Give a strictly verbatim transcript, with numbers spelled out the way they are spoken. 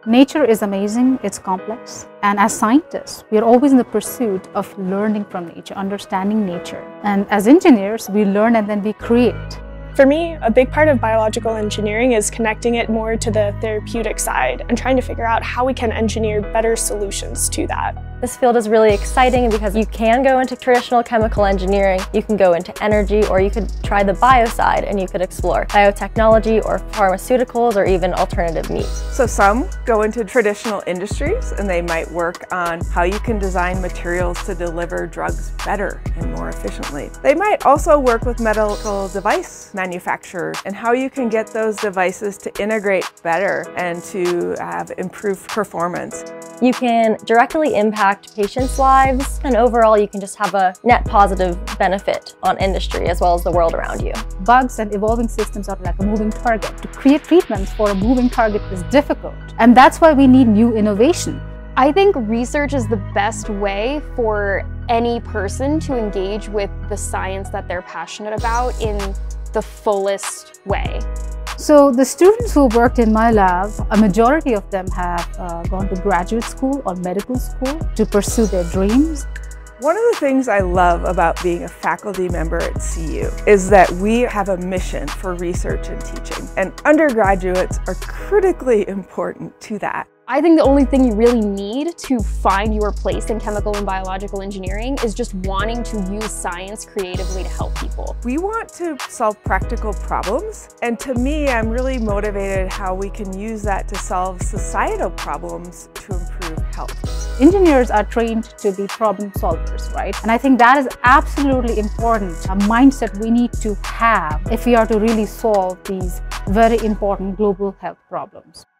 Nature is amazing, it's complex, and as scientists, we are always in the pursuit of learning from nature, understanding nature. And as engineers, we learn and then we create. For me, a big part of biological engineering is connecting it more to the therapeutic side and trying to figure out how we can engineer better solutions to that. This field is really exciting because you can go into traditional chemical engineering, you can go into energy, or you could try the bio side and you could explore biotechnology or pharmaceuticals or even alternative meat. So some go into traditional industries and they might work on how you can design materials to deliver drugs better and more efficiently. They might also work with medical device manufacturers and how you can get those devices to integrate better and to have improved performance. You can directly impact patients' lives, and overall you can just have a net positive benefit on industry as well as the world around you. Bugs and evolving systems are like a moving target. To create treatments for a moving target is difficult, and that's why we need new innovation. I think research is the best way for any person to engage with the science that they're passionate about in the fullest way. So the students who worked in my lab, a majority of them have uh, gone to graduate school or medical school to pursue their dreams. One of the things I love about being a faculty member at C U is that we have a mission for research and teaching, and undergraduates are critically important to that. I think the only thing you really need to find your place in chemical and biological engineering is just wanting to use science creatively to help people. We want to solve practical problems, and to me, I'm really motivated how we can use that to solve societal problems to improve health. Engineers are trained to be problem solvers, right? And I think that is absolutely important, a mindset we need to have if we are to really solve these very important global health problems.